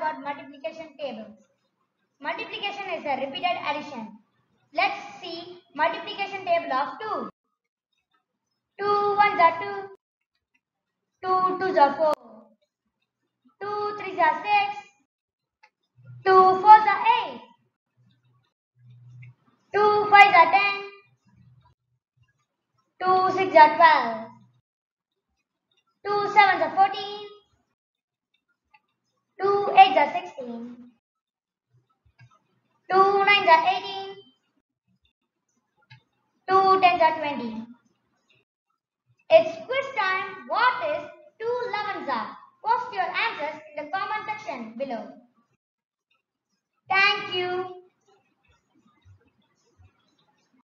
about multiplication tables. Multiplication is a repeated addition. Let's see multiplication table of 2. 2 ones are 2. 2 twos are 4. 2 threes are 6. 2 fours are 8. 2 fives are 10. 2 sixes are 12. 2 sevens are 14. 2 eights are 16. 2 nines are 18. 2 tens are 20. It's quiz time. What is 2 11s are? Post your answers in the comment section below. Thank you.